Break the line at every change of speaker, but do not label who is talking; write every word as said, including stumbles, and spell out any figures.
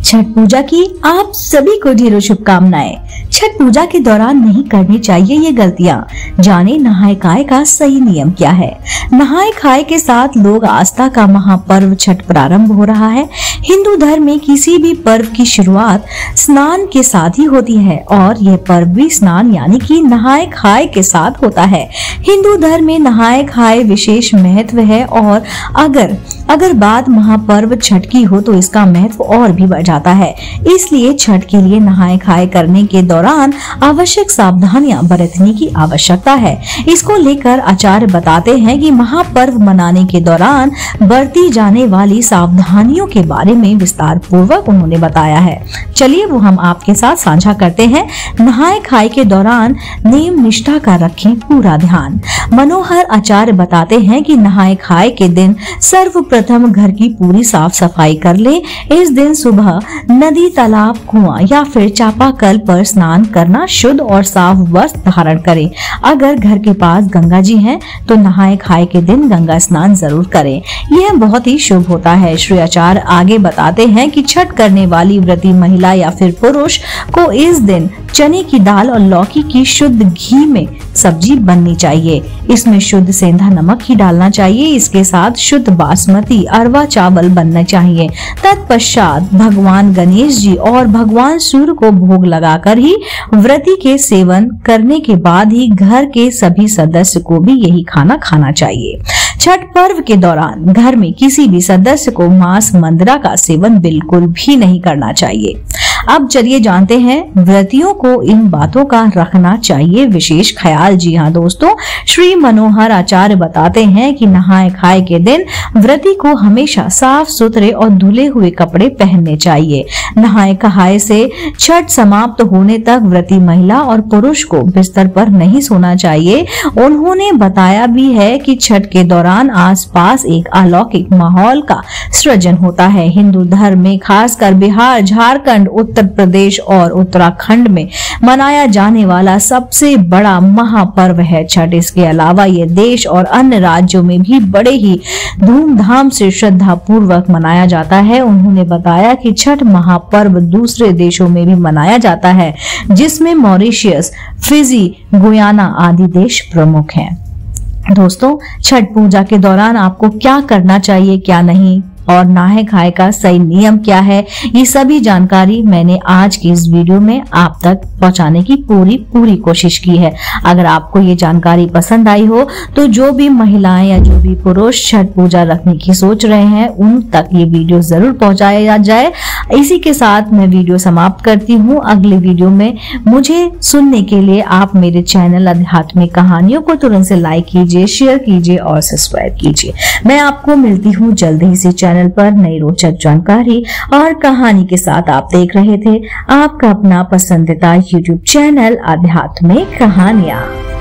छठ पूजा की आप सभी को ढेरों शुभकामनाएं। छठ पूजा के दौरान नहीं करनी चाहिए ये गलतियां। जाने नहाए खाए का सही नियम क्या है। नहाए खाए के साथ लोग आस्था का महापर्व छठ प्रारंभ हो रहा है। हिंदू धर्म में किसी भी पर्व की शुरुआत स्नान के साथ ही होती है और यह पर्व भी स्नान यानी कि नहाए खाए के साथ होता है। हिंदू धर्म में नहाए खाए विशेष महत्व है और अगर अगर बात महापर्व छठ की हो तो इसका महत्व और भी बढ़ जाता है। इसलिए छठ के लिए नहाए खाए करने के दौरान आवश्यक सावधानियां बरतने की आवश्यकता है। इसको लेकर आचार्य बताते हैं कि महापर्व मनाने के दौरान बरती जाने वाली सावधानियों के बारे में विस्तार पूर्वक उन्होंने बताया है। चलिए वो हम आपके साथ साझा करते हैं। नहाए खाए के दौरान नियम निष्ठा का रखें पूरा ध्यान। मनोहर आचार्य बताते हैं कि नहाए खाए के दिन सर्वप्रथम घर की पूरी साफ सफाई कर ले। इस दिन सुबह नदी, तालाब, कुआं या फिर चापाकल पर स्नान करना, शुद्ध और साफ वस्त्र धारण करें। अगर घर के पास गंगा जी हैं तो नहाए खाए के दिन गंगा स्नान जरूर करें। यह बहुत ही शुभ होता है। श्री आचार्य आगे बताते हैं कि छठ करने वाली व्रती महिला या फिर पुरुष को इस दिन चने की दाल और लौकी की शुद्ध घी में सब्जी बननी चाहिए। इसमें शुद्ध सेंधा नमक ही डालना चाहिए। इसके साथ शुद्ध बासमती अरवा चावल बनना चाहिए। तत्पश्चात भगवान गणेश जी और भगवान सूर्य को भोग लगाकर ही व्रती के सेवन करने के बाद ही घर के सभी सदस्य को भी यही खाना खाना चाहिए। छठ पर्व के दौरान घर में किसी भी सदस्य को मांस मंदरा का सेवन बिल्कुल भी नहीं करना चाहिए। अब चलिए जानते हैं व्रतियों को इन बातों का रखना चाहिए विशेष ख्याल। जी हाँ दोस्तों, श्री मनोहर आचार्य बताते हैं कि नहाए खाए के दिन व्रती को हमेशा साफ सुथरे और धुले हुए कपड़े पहनने चाहिए। नहाए खाए से छठ समाप्त होने तक व्रती महिला और पुरुष को बिस्तर पर नहीं सोना चाहिए। उन्होंने बताया भी है कि छठ के दौरान आसपास एक अलौकिक माहौल का सृजन होता है। हिंदू धर्म में खासकर बिहार, झारखंड, उत्तर प्रदेश और उत्तराखंड में मनाया जाने वाला सबसे बड़ा महापर्व है छठ। इसके अलावा ये देश और अन्य राज्यों में भी बड़े ही धूमधाम से श्रद्धा पूर्वक मनाया जाता है। उन्होंने बताया कि छठ महापर्व दूसरे देशों में भी मनाया जाता है, जिसमें मॉरिशस, फिजी, गुयाना आदि देश प्रमुख हैं। दोस्तों, छठ पूजा के दौरान आपको क्या करना चाहिए, क्या नहीं, और नहाए खाए का सही नियम क्या है, ये सभी जानकारी मैंने आज की इस वीडियो में आप तक पहुंचाने की पूरी पूरी कोशिश की है। अगर आपको ये जानकारी पसंद आई हो तो जो भी महिलाएं या जो भी पुरुष छठ पूजा रखने की सोच रहे हैं उन तक ये वीडियो जरूर पहुंचाया जाए। इसी के साथ मैं वीडियो समाप्त करती हूँ। अगले वीडियो में मुझे सुनने के लिए आप मेरे चैनल आध्यात्मिक कहानियों को तुरंत से लाइक कीजिए, शेयर कीजिए और सब्सक्राइब कीजिए। मैं आपको मिलती हूँ जल्द ही इसी चैनल पर नई रोचक जानकारी और कहानी के साथ। आप देख रहे थे आपका अपना पसंदीदा यूट्यूब चैनल आध्यात्मिक कहानियां।